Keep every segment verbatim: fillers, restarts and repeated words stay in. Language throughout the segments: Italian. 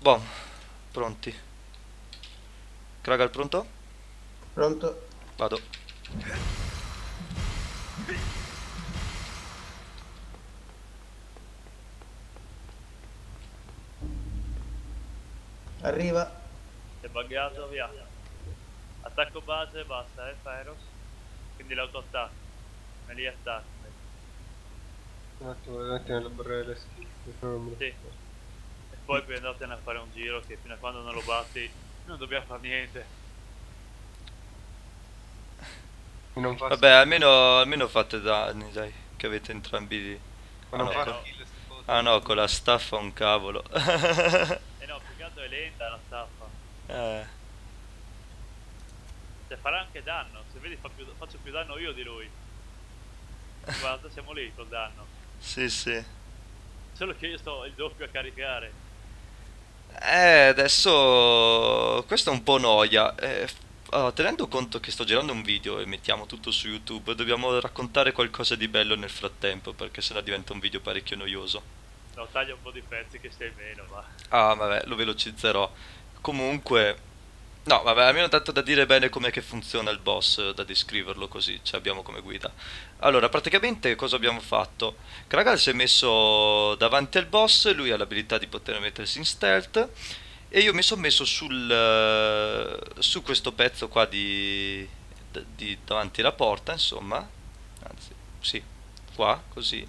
Boh, pronti. Kragal pronto? Pronto? Vado. Arriva. Si è buggato, via. Attacco base, basta, eh, Pyros. Quindi l'autoattacco. Me li attacco. Un attimo, davanti nella barriera delle skill. Non me lo Sì. ricordo. E poi puoi andartene a fare un giro che fino a quando non lo batti non dobbiamo fare niente. E non fa Vabbè, almeno, almeno fate danni, dai, che avete entrambi... Ma Ah non no, fa co- skill sti cosi. ah no, con la staffa un cavolo. E no, più che altro è lenta la staffa. Eh, Cioè farà anche danno. Se vedi fa più- faccio più danno io di lui. Guarda, siamo lì col danno. sì, sì. Solo che io sto il doppio a caricare. Eh, adesso questo è un po' noia. Eh, f- allora, tenendo conto che sto girando un video e mettiamo tutto su YouTube, dobbiamo raccontare qualcosa di bello nel frattempo, perché sennò diventa un video parecchio noioso. No, taglia un po' di pezzi che stai meno, ma... Ah, vabbè, lo velocizzerò. Comunque, no, vabbè, almeno tanto da dire bene com'è che funziona il boss, eh, da descriverlo così, ce l'abbiamo come guida. Allora, praticamente cosa abbiamo fatto? Kragal si è messo davanti al boss, lui ha l'abilità di poter mettersi in stealth e io mi sono messo sul, eh, su questo pezzo qua di, di davanti alla porta, insomma, anzi, sì, qua, così.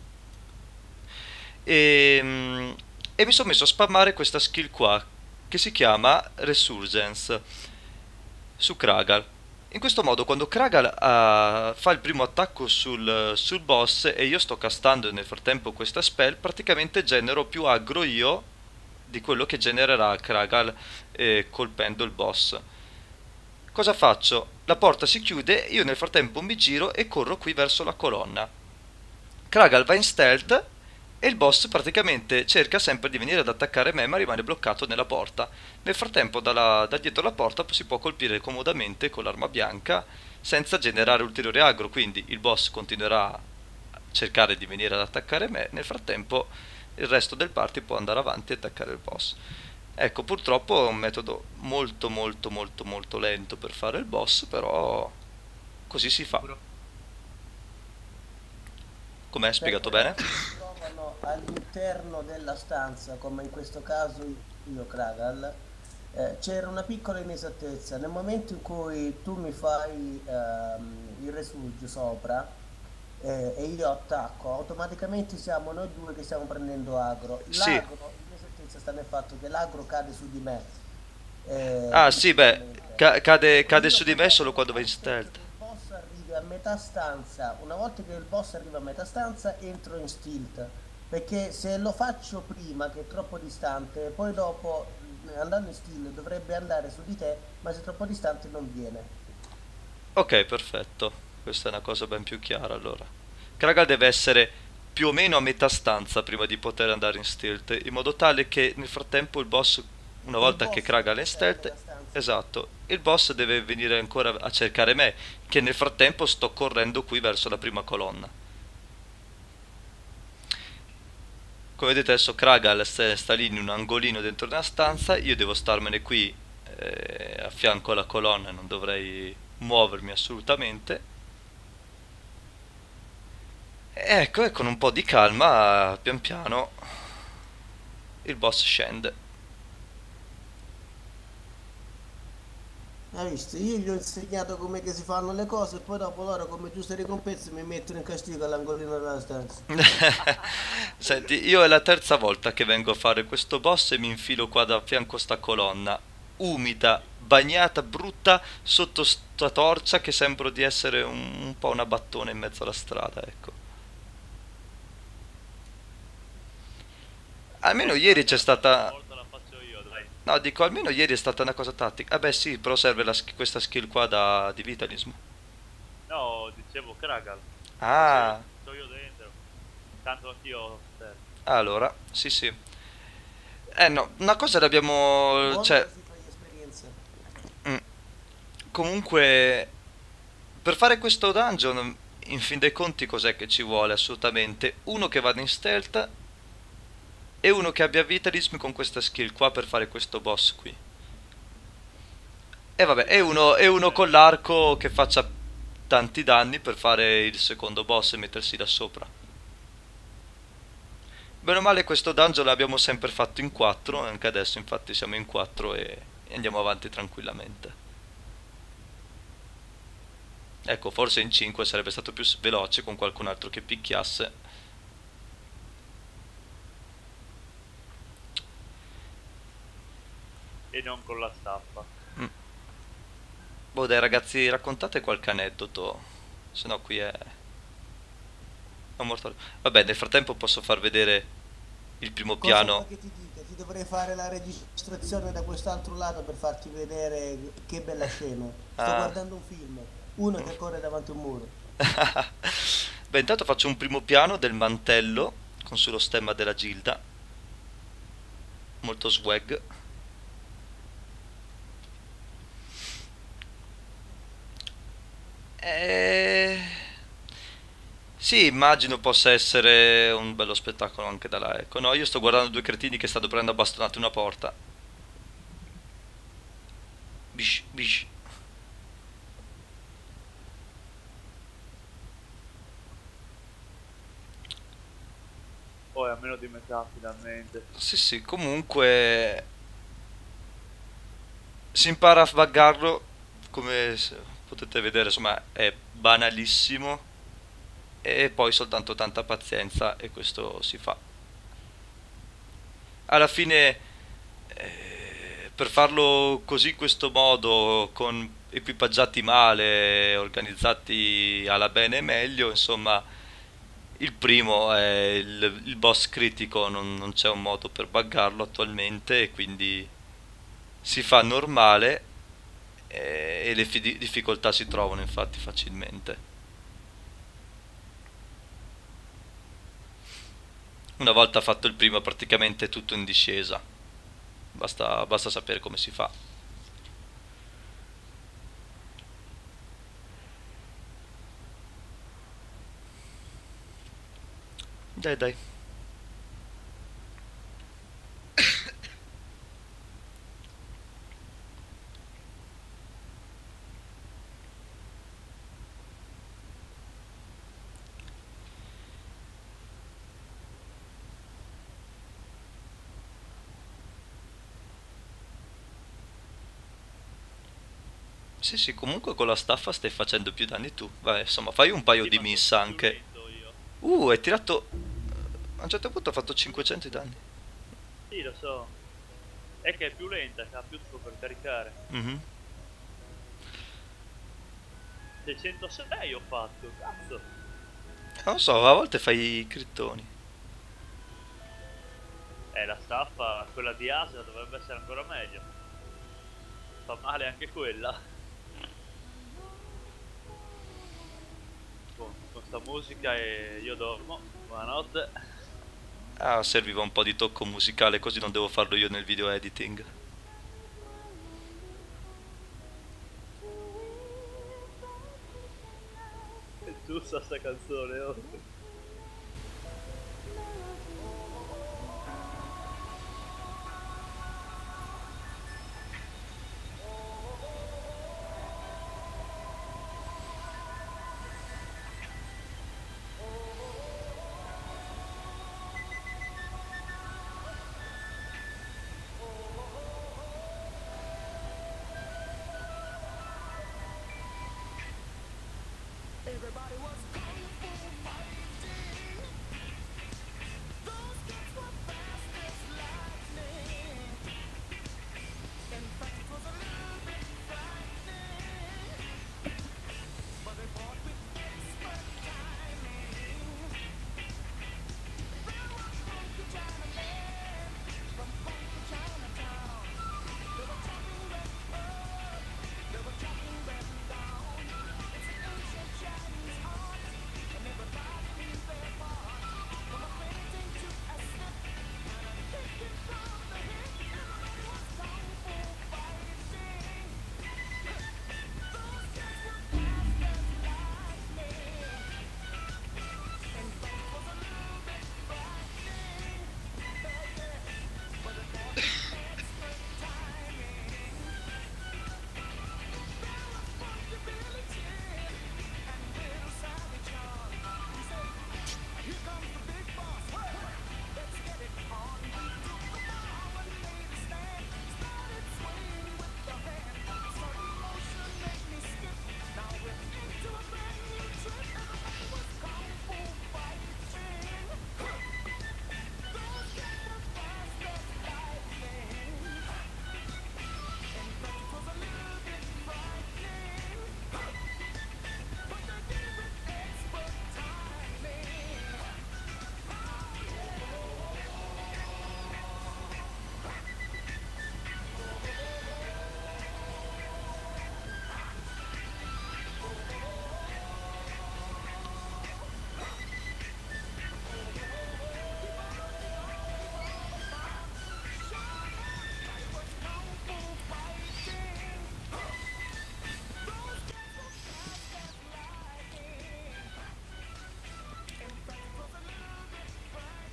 E, mm, e mi sono messo a spammare questa skill qua che si chiama Resurgence su Kragal. In questo modo, quando Kragal ah, fa il primo attacco sul, sul boss e io sto castando nel frattempo questa spell, praticamente genero più aggro io di quello che genererà Kragal eh, colpendo il boss. Cosa faccio? La porta si chiude, io nel frattempo mi giro e corro qui verso la colonna. Kragal va in stealth e il boss praticamente cerca sempre di venire ad attaccare me ma rimane bloccato nella porta. Nel frattempo dalla- da dietro la porta si può colpire comodamente con l'arma bianca senza generare ulteriore aggro, quindi il boss continuerà a cercare di venire ad attaccare me, nel frattempo il resto del party può andare avanti e attaccare il boss. Ecco, purtroppo è un metodo molto molto molto molto lento per fare il boss, però così si fa. Com'è Per spiegato quello bene? che si trovano all'interno della stanza, come in questo caso io, Kragal, eh, c'era una piccola inesattezza. Nel momento in cui tu mi fai ehm, il resurge sopra eh, e io attacco, automaticamente siamo noi due che stiamo prendendo agro. Sì. L'agro, l'inesattezza sta nel fatto che l'agro cade su di me, eh, Ah sì, beh, inizialmente. ca- cade, cade Io su di me però solo quando vai in aspetto stealth. che il boss arrivi a metà stanza. Una volta che il boss arriva a metà stanza, entro in stealth. Perché se lo faccio prima, che è troppo distante, poi dopo, mh, andando in stealth, dovrebbe andare su di te, ma se è troppo distante non viene. Ok, perfetto. Questa è una cosa ben più chiara allora. Kragal deve essere più o meno a metà stanza prima di poter andare in stealth, in modo tale che nel frattempo il boss, una Il volta che boss Kragal è deve in essere a stealth, metà stanza. esatto, il boss deve venire ancora a cercare me, che nel frattempo sto correndo qui verso la prima colonna. Come vedete adesso Kragal sta sta lì in un angolino dentro una stanza, io devo starmene qui eh, a fianco alla colonna, non dovrei muovermi assolutamente. E ecco, e con un po' di calma, pian piano, il boss scende. Hai visto? Io gli ho insegnato come che si fanno le cose e poi dopo loro come giuste ricompense mi mettono in castigo all'angolino della stanza. Senti, io è la terza volta che vengo a fare questo boss e mi infilo qua da fianco a sta colonna, umida, bagnata, brutta, sotto sta torcia che sembro di essere un, un po' una battona in mezzo alla strada, ecco. Almeno Forza, ieri c'è almeno la prossima stata... volta la faccio io, dai. No, dico, almeno ieri è stata una cosa tattica. Ah beh sì, però serve la sk- questa skill qua da, di Vitalism. No, dicevo Kragal. Faccio io, Ah, sto io dentro. Tanto anch'io... eh. allora, sì sì. Eh no, una cosa l'abbiamo... Buono cioè... così fai esperienza. mm, comunque, per fare questo dungeon, in fin dei conti, cos'è che ci vuole assolutamente? Uno che vada in stealth e uno che abbia vitalism con questa skill qua per fare questo boss qui. E vabbè, e uno, e uno con l'arco che faccia tanti danni per fare il secondo boss e mettersi da sopra. Bene o male questo dungeon l'abbiamo sempre fatto in quattro, anche adesso infatti siamo in quattro e, e andiamo avanti tranquillamente. Ecco, forse in cinque sarebbe stato più s- veloce con qualcun altro che picchiasse. E non con la staffa. Mm. Boh dai ragazzi, raccontate qualche aneddoto, se no qui è... è un mortale. Vabbè, nel frattempo posso far vedere il primo Cosa vuoi piano. che ti dica? Ti dovrei fare la registrazione da quest'altro lato per farti vedere che bella scena. Sto Ah. guardando un film, uno che corre davanti a un muro. Beh, intanto faccio un primo piano del mantello con sullo stemma della Gilda. Molto swag. Eh... Sì, immagino possa essere un bello spettacolo anche da là, ecco. No, io sto guardando due cretini che stanno prendendo a bastonate una porta. Bish, bish. Poi a meno di metà finalmente. Sì, sì, comunque si impara a buggarlo, come s- potete vedere, insomma, è banalissimo e poi soltanto tanta pazienza e questo si fa. Alla fine, eh, per farlo così in questo modo, con equipaggiati male, organizzati alla bene e meglio, insomma, il primo è il, il boss critico, non, non c'è un modo per buggarlo attualmente e quindi si fa normale eh, e le fi- difficoltà si trovano infatti facilmente. Una volta fatto il primo, praticamente è tutto in discesa. Basta, basta sapere come si fa. Dai, dai. Sì, sì, comunque con la staffa stai facendo più danni tu. Vabbè, insomma, fai un paio Sì, di ma miss sono più anche. lento io. Uh, hai tirato... A un certo punto ha fatto cinquecento di danni. Sì, lo so. È che è più lenta, che ha più tempo per caricare. Mhm. seicentosei ho fatto, cazzo. Non so, a volte fai i crittoni. Eh, la staffa, quella di Asia dovrebbe essere ancora meglio. Fa male anche quella. Con, con sta musica e io dormo. Buonanotte. Ah, serviva un po' di tocco musicale, così non devo farlo io nel video editing. È giusta sta canzone, oh.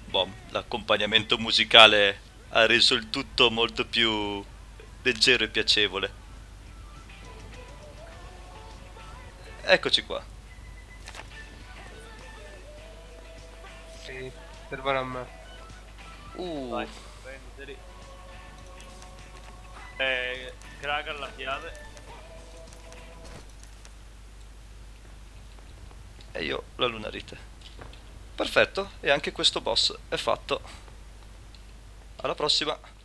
boh, l'accompagnamento musicale ha reso il tutto molto più leggero e piacevole. Eccoci qua. Sì, servono a me. Uh, Vai, prenditeli. Eh, Kragan la chiave. e io la lunarite. Perfetto, e anche questo boss è fatto. Alla prossima.